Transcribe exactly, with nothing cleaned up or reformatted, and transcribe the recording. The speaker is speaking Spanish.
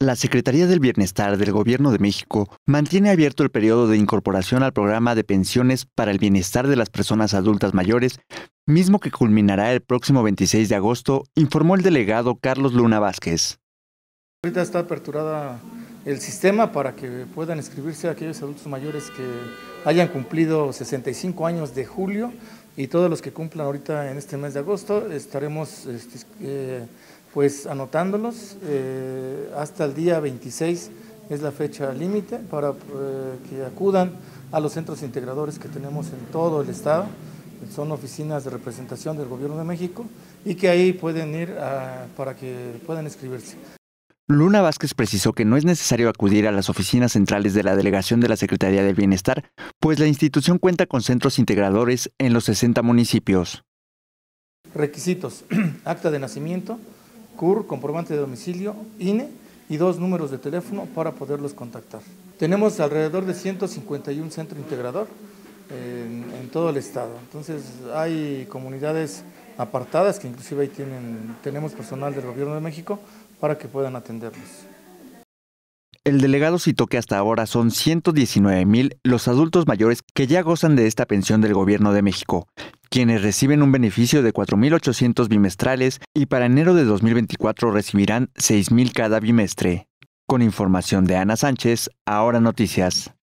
La Secretaría del Bienestar del Gobierno de México mantiene abierto el periodo de incorporación al programa de pensiones para el bienestar de las personas adultas mayores, mismo que culminará el próximo veintiséis de agosto, informó el delegado Carlos Luna Vázquez. Ahorita está aperturada el sistema para que puedan inscribirse aquellos adultos mayores que hayan cumplido sesenta y cinco años de julio y todos los que cumplan ahorita en este mes de agosto estaremos este, eh, pues anotándolos. Eh, hasta el día veintiséis es la fecha límite para eh, que acudan a los centros integradores que tenemos en todo el estado. Son oficinas de representación del Gobierno de México y que ahí pueden ir a, para que puedan inscribirse. Luna Vázquez precisó que no es necesario acudir a las oficinas centrales de la delegación de la Secretaría del Bienestar, pues la institución cuenta con centros integradores en los sesenta municipios. Requisitos: acta de nacimiento, C U R, comprobante de domicilio, I N E y dos números de teléfono para poderlos contactar. Tenemos alrededor de ciento cincuenta y un centros integrador en, en todo el estado. Entonces hay comunidades apartadas que inclusive ahí tienen, tenemos personal del Gobierno de México para que puedan atenderlos. El delegado citó que hasta ahora son ciento diecinueve mil los adultos mayores que ya gozan de esta pensión del Gobierno de México, quienes reciben un beneficio de cuatro mil ochocientos bimestrales y para enero de dos mil veinticuatro recibirán seis mil cada bimestre. Con información de Ana Sánchez, Ahora Noticias.